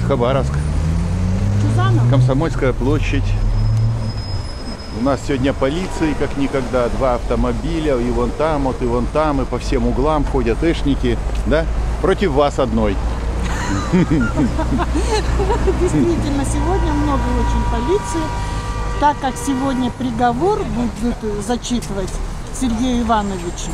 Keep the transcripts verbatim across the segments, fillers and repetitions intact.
Хабаровск. Чузанов? Комсомольская площадь. У нас сегодня полиции как никогда. Два автомобиля, и вон там, вот и вон там, и по всем углам ходят эшники, да? Против вас одной. Действительно, сегодня много очень полиции. Так как сегодня приговор будут зачитывать Сергею Ивановичу,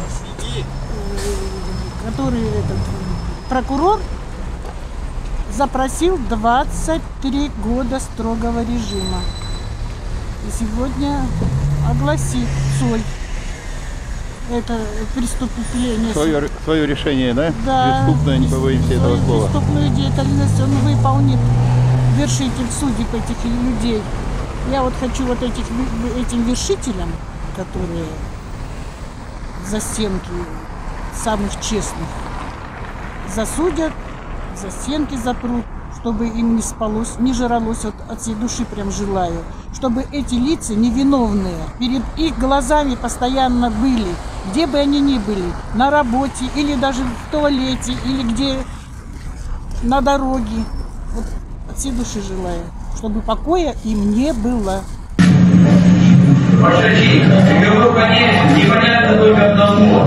который этот, прокурор запросил двадцать три года строгого режима. И сегодня огласит Цой это преступление. Свое, свое решение, да? Да. Преступное, не побоимся этого слова. Преступную деятельность он выполнит, вершитель судеб этих людей. Я вот хочу вот этих, этим вершителям, которые за стенки самых честных засудят, за стенки запрут, чтобы им не спалось, не жралось, от, от всей души прям желаю. Чтобы эти лица невиновные перед их глазами постоянно были, где бы они ни были, на работе или даже в туалете, или где на дороге. Вот от всей души желаю, чтобы покоя им не было. Пошли, его понять непонятно только одного.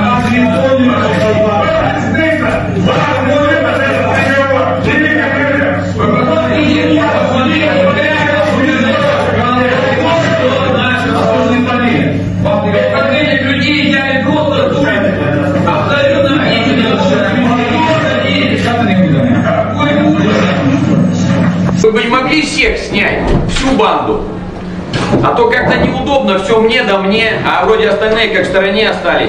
Вы бы не могли всех снять, всю банду? А то как-то неудобно, все мне да мне, а вроде остальные как в стороне остались.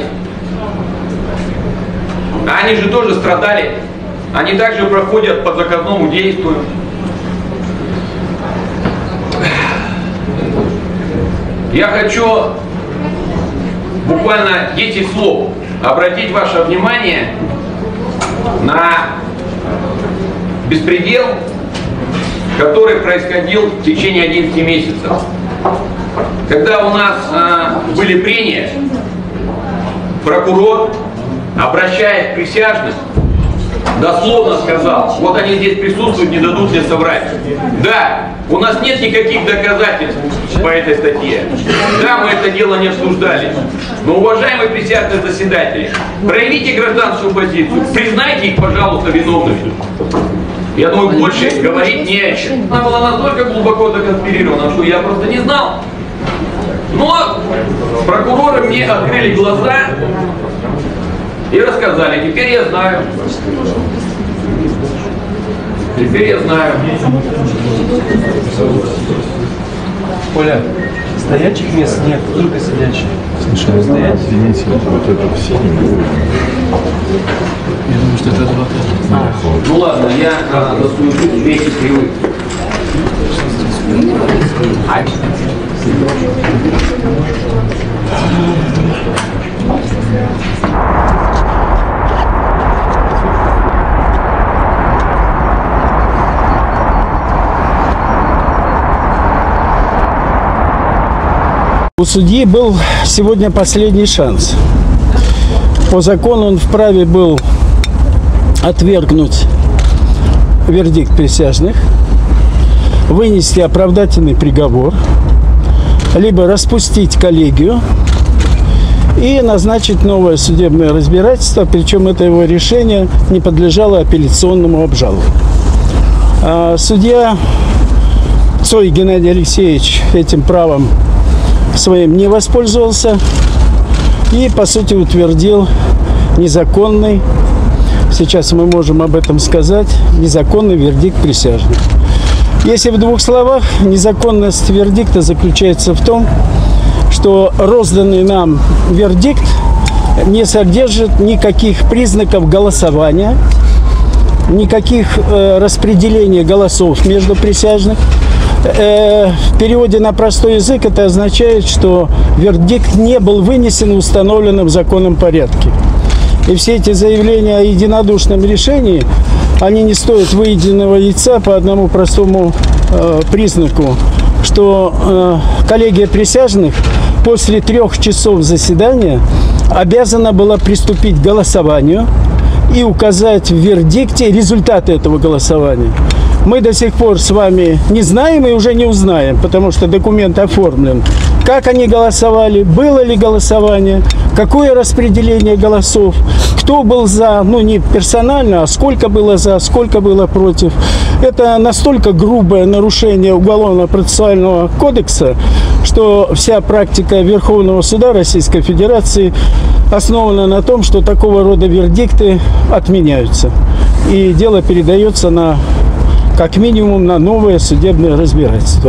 А они же тоже страдали. Они также проходят по заказному действию. Я хочу буквально десять слов обратить ваше внимание на беспредел, который происходил в течение одиннадцати месяцев. Когда у нас э, были прения, прокурор, обращаясь к присяжным, дословно сказал: вот они здесь присутствуют, не дадут мне соврать. Да, у нас нет никаких доказательств по этой статье. Да, мы это дело не обсуждали. Но, уважаемые присяжные заседатели, проявите гражданскую позицию, признайте их, пожалуйста, виновными. Я думаю, больше говорить не о чем. Она была настолько глубоко законспирирована, что я просто не знал. Но прокуроры мне открыли глаза и рассказали. Теперь я знаю. Теперь я знаю. Оля, стоячих мест нет, только сидячих. Слушай, стоять? Извините, вот это все не будет. Я думаю, что это адвокат. А, ну ладно, я а, за свою жизнь вместе привык. У судьи был сегодня последний шанс. По закону он вправе был отвергнуть вердикт присяжных, вынести оправдательный приговор, либо распустить коллегию и назначить новое судебное разбирательство, причем это его решение не подлежало апелляционному обжалованию. А судья Цой Геннадий Алексеевич этим правом своим не воспользовался и, по сути, утвердил незаконный, сейчас мы можем об этом сказать, незаконный вердикт присяжных. Если в двух словах, незаконность вердикта заключается в том, что розданный нам вердикт не содержит никаких признаков голосования, никаких э, распределения голосов между присяжных. В переводе на простой язык это означает, что вердикт не был вынесен в установленном законом порядке. И все эти заявления о единодушном решении, они не стоят выеденного яйца по одному простому э, признаку, что э, коллегия присяжных после трех часов заседания обязана была приступить к голосованию и указать в вердикте результаты этого голосования. мы до сих пор с вами не знаем и уже не узнаем, потому что документ оформлен. Как они голосовали, было ли голосование, какое распределение голосов, кто был за, ну не персонально, а сколько было за, сколько было против. Это настолько грубое нарушение Уголовно-процессуального кодекса, что вся практика Верховного суда Российской Федерации основана на том, что такого рода вердикты отменяются. И дело передается на, как минимум, на новое судебное разбирательство.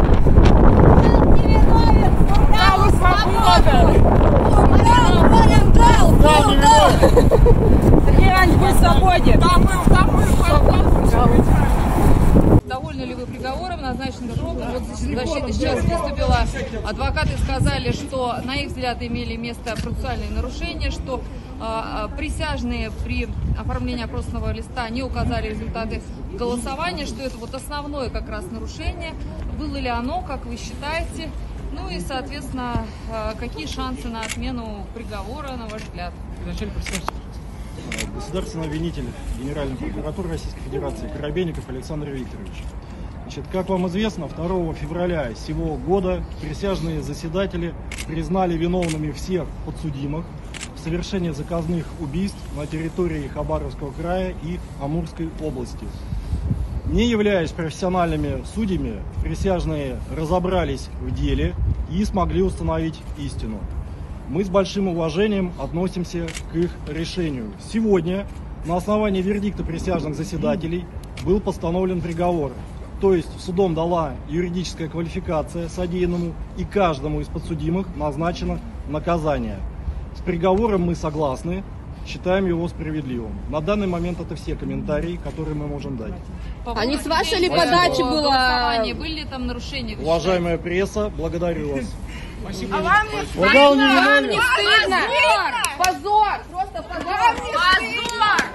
Довольны ли вы приговором, назначенным сроком? Вот защита сейчас выступила. Адвокаты сказали, что, на их взгляд, имели место процессуальные нарушения, что э, присяжные при оформлении опросного листа не указали результаты голосования, что это вот основное как раз нарушение. Было ли оно, как вы считаете? Ну и, соответственно, э, какие шансы на отмену приговора, на ваш взгляд? Государственный обвинитель Генеральной прокуратуры Российской Федерации Коробейников Александр Викторович. Значит, как вам известно, второго февраля сего года присяжные заседатели признали виновными всех подсудимых в совершении заказных убийств на территории Хабаровского края и Амурской области. Не являясь профессиональными судьями, присяжные разобрались в деле и смогли установить истину. Мы с большим уважением относимся к их решению. Сегодня на основании вердикта присяжных заседателей был постановлен приговор. То есть судом дала юридическая квалификация содеянному, и каждому из подсудимых назначено наказание. С приговором мы согласны, считаем его справедливым. На данный момент это все комментарии, которые мы можем дать. А не с вашей ли подачи было? Были ли там нарушения? Уважаемая пресса, благодарю вас. А вам не стыдно? Вам не стыдно? Позор! Просто позор! Позор!